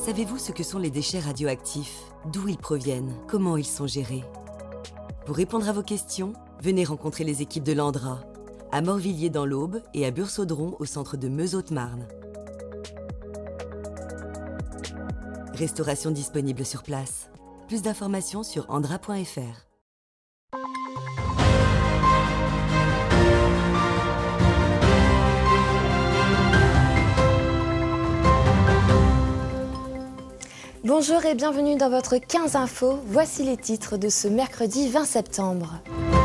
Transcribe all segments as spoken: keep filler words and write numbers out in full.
Savez-vous ce que sont les déchets radioactifs? D'où ils proviennent? Comment ils sont gérés? Pour répondre à vos questions, venez rencontrer les équipes de l'Andra, à Morvilliers dans l'Aube et à Bursaudron au centre de Meuse-Haute-Marne. Restauration disponible sur place. Plus d'informations sur andra point F R. Bonjour et bienvenue dans votre quinze info. Voici les titres de ce mercredi vingt septembre.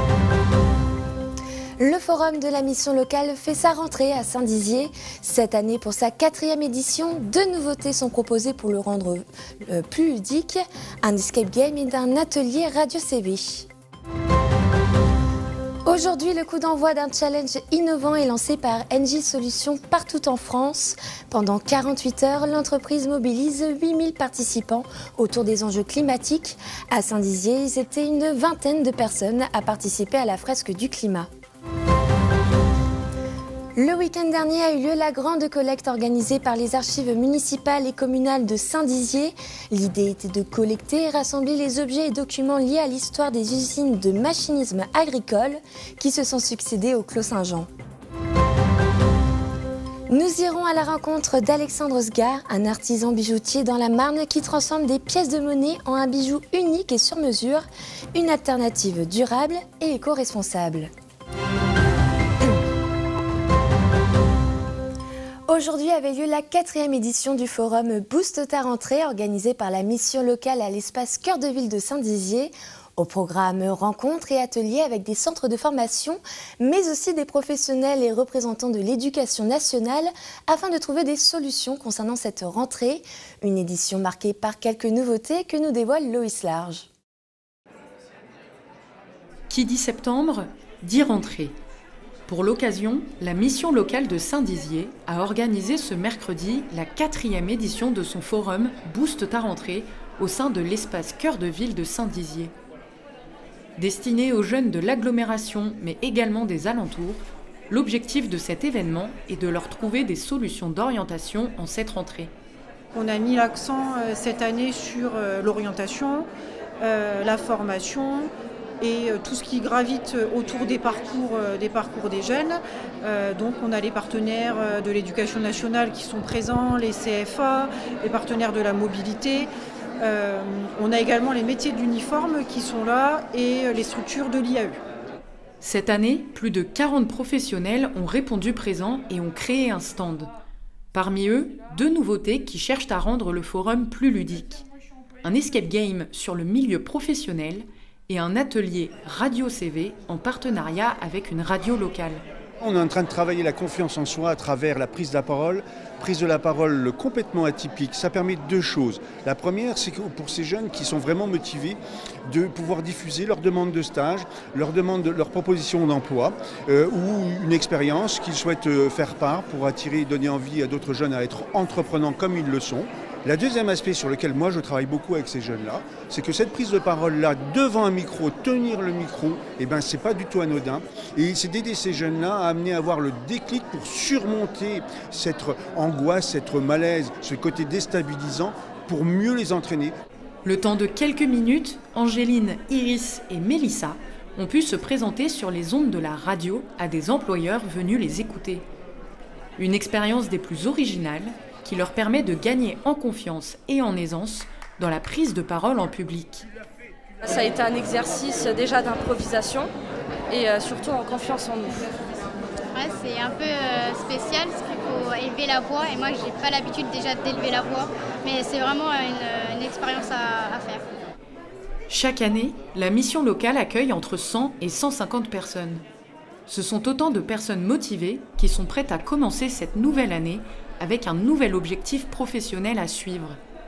Le forum de la mission locale fait sa rentrée à Saint-Dizier. Cette année, pour sa quatrième édition, deux nouveautés sont proposées pour le rendre euh, plus ludique. Un escape game et un atelier radio C V. Aujourd'hui, le coup d'envoi d'un challenge innovant est lancé par Engie Solutions partout en France. Pendant quarante-huit heures, l'entreprise mobilise huit mille participants autour des enjeux climatiques. À Saint-Dizier, ils étaient une vingtaine de personnes à participer à la fresque du climat. Le week-end dernier a eu lieu la grande collecte organisée par les archives municipales et communales de Saint-Dizier. L'idée était de collecter et rassembler les objets et documents liés à l'histoire des usines de machinisme agricole qui se sont succédées au Clos Saint-Jean. Nous irons à la rencontre d'Alexandre Sgar, un artisan bijoutier dans la Marne qui transforme des pièces de monnaie en un bijou unique et sur mesure, une alternative durable et éco-responsable. Aujourd'hui avait lieu la quatrième édition du forum Boost ta rentrée organisé par la mission locale à l'espace Cœur de Ville de Saint-Dizier. Au programme rencontres et ateliers avec des centres de formation, mais aussi des professionnels et représentants de l'éducation nationale afin de trouver des solutions concernant cette rentrée. Une édition marquée par quelques nouveautés que nous dévoile Loïs Large. Qui dit septembre, dit rentrée. Pour l'occasion, la mission locale de Saint-Dizier a organisé ce mercredi la quatrième édition de son forum Boost ta rentrée au sein de l'espace Cœur de Ville de Saint-Dizier. Destiné aux jeunes de l'agglomération mais également des alentours, l'objectif de cet événement est de leur trouver des solutions d'orientation en cette rentrée. On a mis l'accent cette année sur l'orientation, la formation, et tout ce qui gravite autour des parcours des, parcours des jeunes. Euh, donc on a les partenaires de l'éducation nationale qui sont présents, les C F A, les partenaires de la mobilité. Euh, on a également les métiers de l'uniforme qui sont là et les structures de l'I A E. Cette année, plus de quarante professionnels ont répondu présents et ont créé un stand. Parmi eux, deux nouveautés qui cherchent à rendre le forum plus ludique. Un escape game sur le milieu professionnel et un atelier radio C V en partenariat avec une radio locale. On est en train de travailler la confiance en soi à travers la prise de la parole. Prise de la parole complètement atypique, ça permet deux choses. La première, c'est que pour ces jeunes qui sont vraiment motivés de pouvoir diffuser leur demande de stage, leur demande de, leur proposition d'emploi euh, ou une expérience qu'ils souhaitent faire part pour attirer et donner envie à d'autres jeunes à être entreprenants comme ils le sont. Le deuxième aspect sur lequel moi je travaille beaucoup avec ces jeunes-là, c'est que cette prise de parole-là, devant un micro, tenir le micro, eh ben, c'est pas du tout anodin. Et c'est d'aider ces jeunes-là à amener à avoir le déclic pour surmonter cette angoisse, cette malaise, ce côté déstabilisant, pour mieux les entraîner. Le temps de quelques minutes, Angéline, Iris et Mélissa ont pu se présenter sur les ondes de la radio à des employeurs venus les écouter. Une expérience des plus originales, qui leur permet de gagner en confiance et en aisance dans la prise de parole en public. Ça a été un exercice déjà d'improvisation et surtout en confiance en nous. Ouais, c'est un peu euh, spécial parce qu'il faut élever la voix et moi j'ai pas l'habitude déjà d'élever la voix, mais c'est vraiment une, une expérience à, à faire. Chaque année, la mission locale accueille entre cent et cent cinquante personnes. Ce sont autant de personnes motivées qui sont prêtes à commencer cette nouvelle année avec un nouvel objectif professionnel à suivre.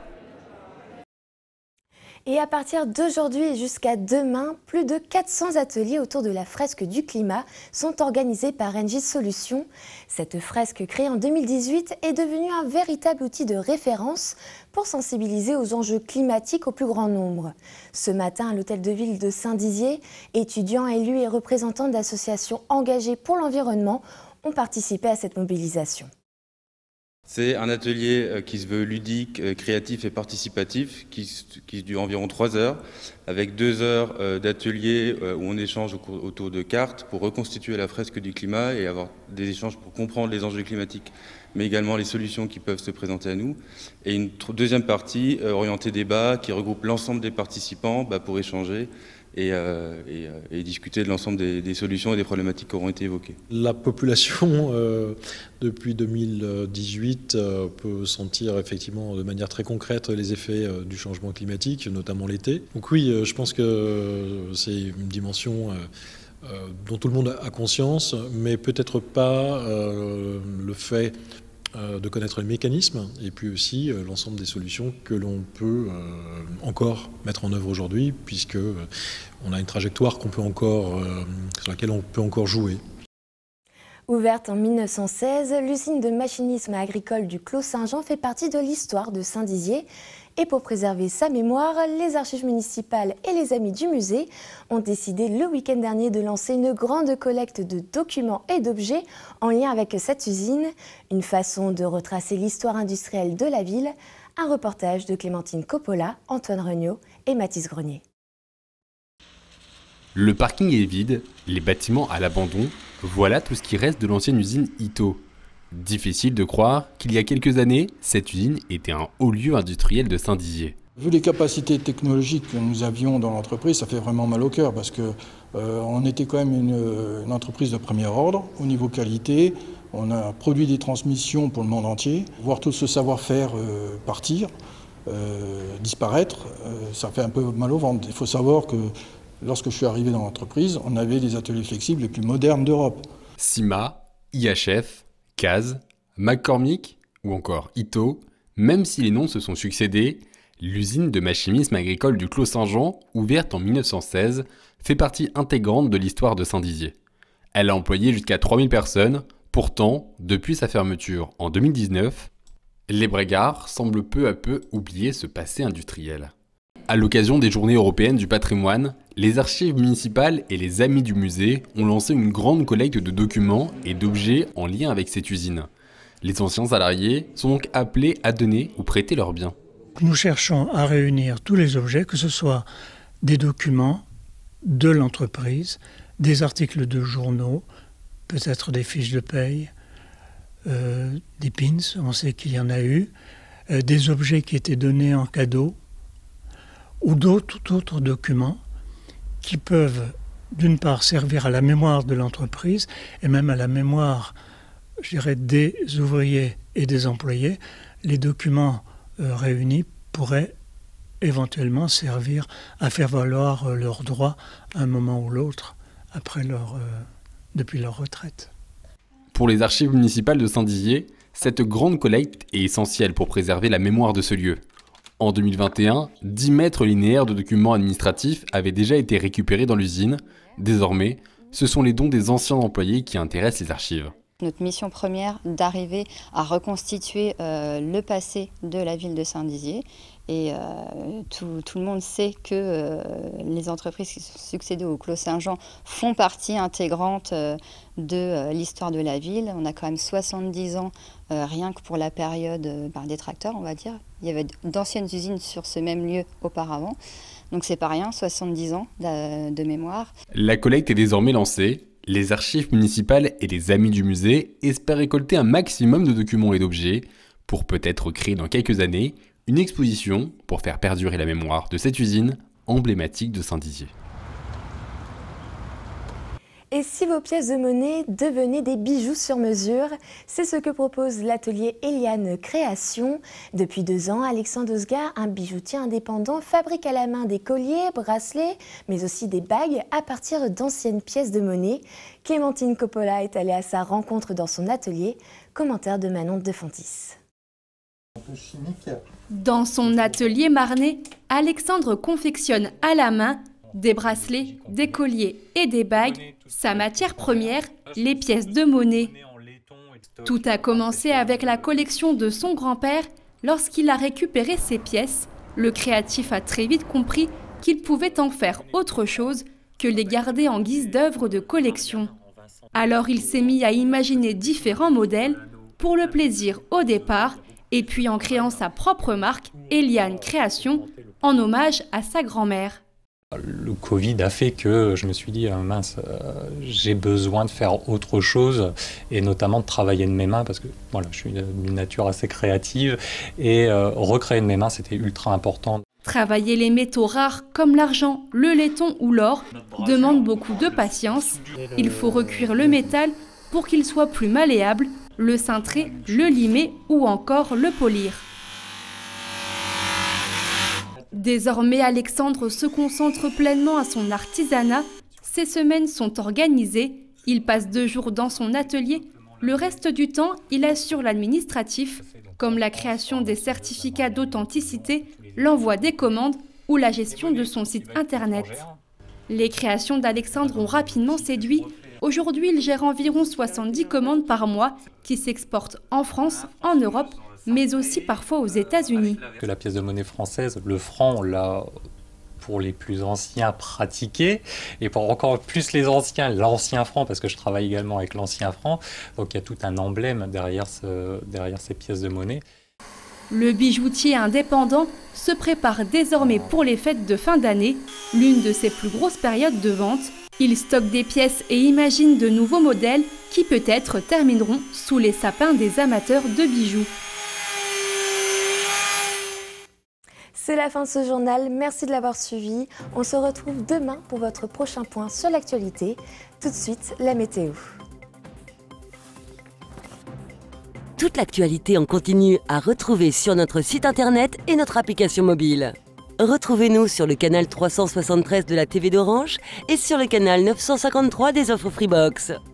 Et à partir d'aujourd'hui et jusqu'à demain, plus de quatre cents ateliers autour de la fresque du climat sont organisés par Engie Solutions. Cette fresque créée en deux mille dix-huit est devenue un véritable outil de référence pour sensibiliser aux enjeux climatiques au plus grand nombre. Ce matin, à l'hôtel de ville de Saint-Dizier, étudiants, élus et représentants d'associations engagées pour l'environnement ont participé à cette mobilisation. C'est un atelier qui se veut ludique, créatif et participatif, qui, qui dure environ trois heures, avec deux heures d'atelier où on échange autour de cartes pour reconstituer la fresque du climat et avoir des échanges pour comprendre les enjeux climatiques, mais également les solutions qui peuvent se présenter à nous. Et une deuxième partie orientée débat qui regroupe l'ensemble des participants bah, pour échanger Et, euh, et, euh, et discuter de l'ensemble des, des solutions et des problématiques qui auront été évoquées. La population, euh, depuis deux mille dix-huit, euh, peut sentir effectivement de manière très concrète les effets euh, du changement climatique, notamment l'été. Donc oui, euh, je pense que c'est une dimension euh, euh, dont tout le monde a conscience, mais peut-être pas euh, le fait de connaître les mécanismes et puis aussi euh, l'ensemble des solutions que l'on peut euh, encore mettre en œuvre aujourd'hui, puisque euh, on a une trajectoire qu'on peut encore, euh, sur laquelle on peut encore jouer. Ouverte en mille neuf cent seize, l'usine de machinisme agricole du Clos Saint-Jean fait partie de l'histoire de Saint-Dizier. Et pour préserver sa mémoire, les archives municipales et les amis du musée ont décidé le week-end dernier de lancer une grande collecte de documents et d'objets en lien avec cette usine. Une façon de retracer l'histoire industrielle de la ville. Un reportage de Clémentine Coppola, Antoine Regnault et Mathis Grenier. Le parking est vide, les bâtiments à l'abandon, voilà tout ce qui reste de l'ancienne usine Ito. Difficile de croire qu'il y a quelques années, cette usine était un haut lieu industriel de Saint-Dizier. Vu les capacités technologiques que nous avions dans l'entreprise, ça fait vraiment mal au cœur parce que euh, on était quand même une, une entreprise de premier ordre au niveau qualité. On a produit des transmissions pour le monde entier. Voir tout ce savoir-faire euh, partir, euh, disparaître, euh, ça fait un peu mal au ventre. Il faut savoir que lorsque je suis arrivé dans l'entreprise, on avait les ateliers flexibles les plus modernes d'Europe. Cima, I H F, C A S, McCormick ou encore Ito, même si les noms se sont succédés, l'usine de machinisme agricole du Clos Saint-Jean, ouverte en mille neuf cent seize, fait partie intégrante de l'histoire de Saint-Dizier. Elle a employé jusqu'à trois mille personnes, pourtant, depuis sa fermeture en deux mille dix-neuf, les Brégards semblent peu à peu oublier ce passé industriel. À l'occasion des Journées européennes du patrimoine, les archives municipales et les amis du musée ont lancé une grande collecte de documents et d'objets en lien avec cette usine. Les anciens salariés sont donc appelés à donner ou prêter leurs biens. Nous cherchons à réunir tous les objets, que ce soit des documents de l'entreprise, des articles de journaux, peut-être des fiches de paye, euh, des pins, on sait qu'il y en a eu, euh, des objets qui étaient donnés en cadeau, ou d'autres autres documents qui peuvent, d'une part, servir à la mémoire de l'entreprise et même à la mémoire, je dirais, des ouvriers et des employés. Les documents euh, réunis pourraient éventuellement servir à faire valoir euh, leurs droits à un moment ou l'autre après leur, euh, depuis leur retraite. Pour les archives municipales de Saint-Dizier, cette grande collecte est essentielle pour préserver la mémoire de ce lieu. En deux mille vingt et un, dix mètres linéaires de documents administratifs avaient déjà été récupérés dans l'usine. Désormais, ce sont les dons des anciens employés qui intéressent les archives. Notre mission première, d'arriver à reconstituer euh, le passé de la ville de Saint-Dizier. Et euh, tout, tout le monde sait que euh, les entreprises qui sont succédées au Clos Saint-Jean font partie intégrante euh, de euh, l'histoire de la ville. On a quand même soixante-dix ans, euh, rien que pour la période euh, ben, des tracteurs, on va dire. Il y avait d'anciennes usines sur ce même lieu auparavant. Donc c'est pas rien, soixante-dix ans de, de mémoire. La collecte est désormais lancée. Les archives municipales et les amis du musée espèrent récolter un maximum de documents et d'objets pour peut-être créer dans quelques années une exposition pour faire perdurer la mémoire de cette usine emblématique de Saint-Dizier. Et si vos pièces de monnaie devenaient des bijoux sur mesure, c'est ce que propose l'atelier Eliane Création. Depuis deux ans, Alexandre Osgar, un bijoutier indépendant, fabrique à la main des colliers, bracelets, mais aussi des bagues à partir d'anciennes pièces de monnaie. Clémentine Coppola est allée à sa rencontre dans son atelier. Commentaire de Manon de Fontis. Dans son atelier marnais, Alexandre confectionne à la main des bracelets, des colliers et des bagues, sa matière première, les pièces de monnaie. Tout a commencé avec la collection de son grand-père. Lorsqu'il a récupéré ces pièces, le créatif a très vite compris qu'il pouvait en faire autre chose que les garder en guise d'œuvre de collection. Alors il s'est mis à imaginer différents modèles pour le plaisir au départ, et puis en créant sa propre marque, Eliane Création, en hommage à sa grand-mère. Le Covid a fait que je me suis dit, euh, mince, euh, j'ai besoin de faire autre chose, et notamment de travailler de mes mains, parce que voilà, je suis d'une nature assez créative, et euh, recréer de mes mains, c'était ultra important. Travailler les métaux rares comme l'argent, le laiton ou l'or demande beaucoup de patience. Il faut recuire le métal pour qu'il soit plus malléable, le cintrer, le limer ou encore le polir. Désormais, Alexandre se concentre pleinement à son artisanat. Ses semaines sont organisées. Il passe deux jours dans son atelier. Le reste du temps, il assure l'administratif, comme la création des certificats d'authenticité, l'envoi des commandes ou la gestion de son site internet. Les créations d'Alexandre ont rapidement séduit. Aujourd'hui, il gère environ soixante-dix commandes par mois qui s'exportent en France, en Europe, mais aussi parfois aux États-Unis. La pièce de monnaie française, le franc, on l'a pour les plus anciens pratiqué, et pour encore plus les anciens, l'ancien franc, parce que je travaille également avec l'ancien franc. Donc il y a tout un emblème derrière, ce, derrière ces pièces de monnaie. Le bijoutier indépendant se prépare désormais pour les fêtes de fin d'année, l'une de ses plus grosses périodes de vente. Il stocke des pièces et imagine de nouveaux modèles qui peut-être termineront sous les sapins des amateurs de bijoux. C'est la fin de ce journal, merci de l'avoir suivi. On se retrouve demain pour votre prochain point sur l'actualité. Tout de suite, la météo. Toute l'actualité en continu à retrouver sur notre site internet et notre application mobile. Retrouvez-nous sur le canal trois cent soixante-treize de la T V d'Orange et sur le canal neuf cent cinquante-trois des offres Freebox.